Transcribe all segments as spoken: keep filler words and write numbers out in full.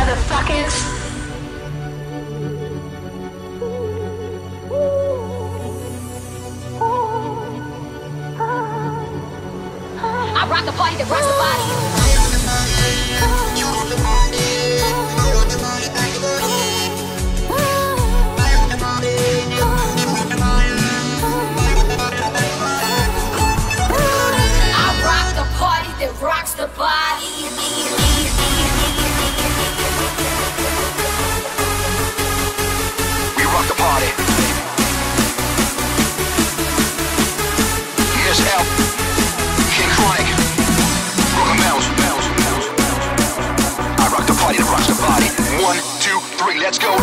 motherfuckers. I rock the party that rocks the body. That rocks the body. We rock the party. Here's L. King Chronic. Broken Mouse. I rock the party that rocks the body. One, two, three, let's go.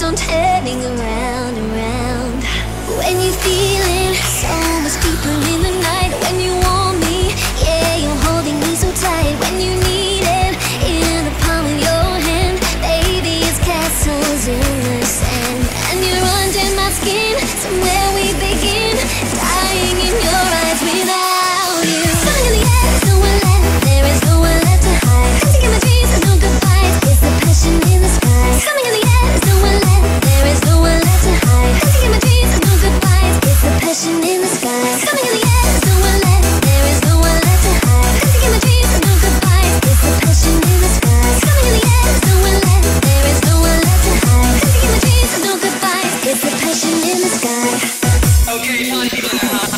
on turning around and round. When you're feeling so much deeper in the night, when you want me, yeah, you're holding me so tight. When you need it in the palm of your hand, baby, it's castles in the sand. And you're under my skin, somewhere we begin, dying in your eyes without you. Something in the air, there's no one left, there is no one left to hide. Hunting in my dreams, there's no goodbyes, it's the passion in the sky. Something in the air, there's no one left, there is no one left to hide. Hunting in my dreams, there's no goodbyes, it's the passion in the sky. Something in the air, there's no one left, there is no one left to hide. Hunting in my dreams, there's no goodbyes, it's the passion in the sky. Something in the air, there's no one left, there is no one left to hide. Hunting in my dreams, there's no goodbyes, it's the passion in the sky. Okay, party people.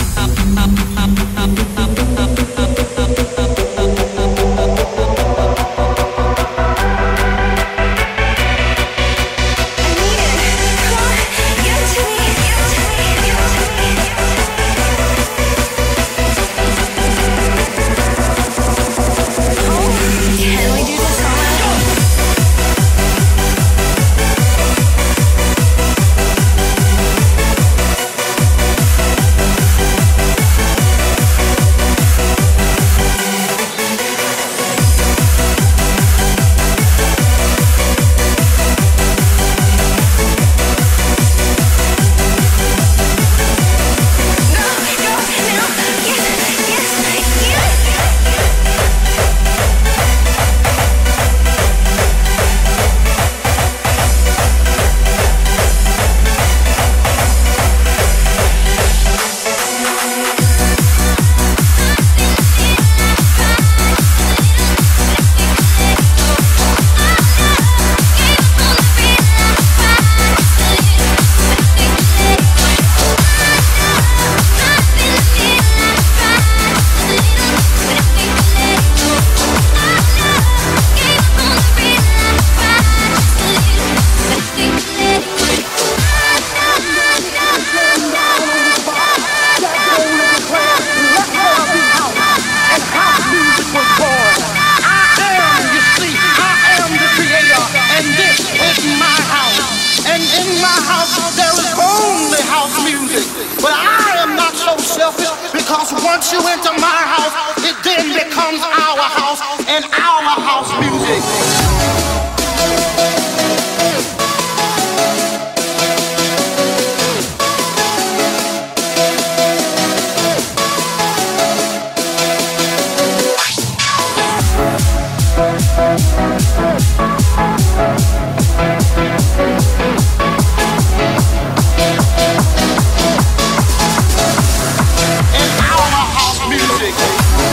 Because once you enter my house, it then becomes our house and our house music. And our house music.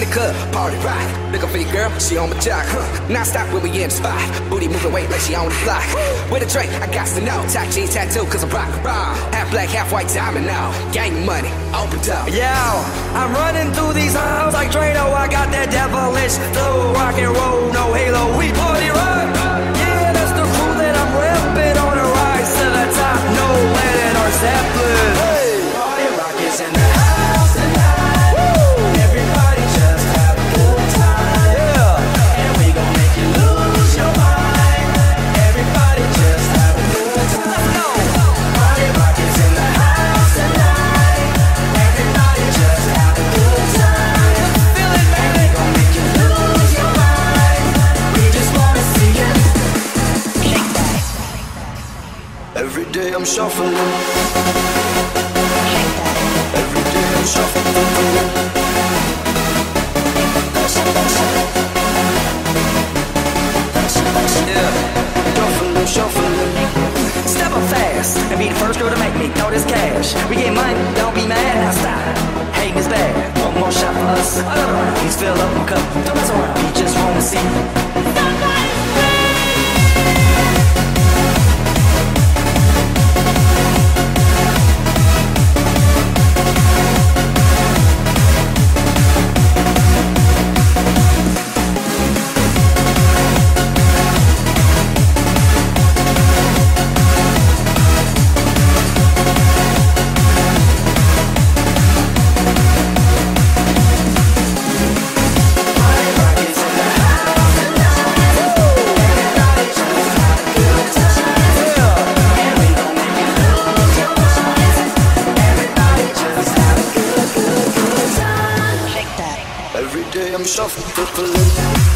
club, party rock. Looking for your girl, she on my jock. Huh. Non-stop when we in the spot. Booty moving weight like she on the block. With a drink, I got to know. Tight jeans tattoo, cause I'm rock raw. Half black, half white diamond now. Gang money, open up. Yo, I'm running through these halls like Drano. I got that devilish flow, rock and roll, no halo. We party rock. Yeah, that's the crew that I'm repping on a rise to the top. No Lennon or Zeppelin. Hey, party rock is in the house tonight. Woo! Everybody just have a good time. Yeah, and we gon' make you lose your mind. Everybody just have a good time. Let's go. Party rock is in the house tonight. Everybody just have a good time. Feel it, man. We gon' make you lose your mind. We just wanna see you shake that. Every day I'm shuffling. Shake that. Every day I'm shuffling. Yeah, shuffling, shuffling. Step up fast and be the first girl to make me throw this cash. We get money, don't be mad, now stop. Hating is bad, one more shot for us. Another round, please fill up my cup. Don't mess around, we just wanna see somebody's Every day I'm shuffling.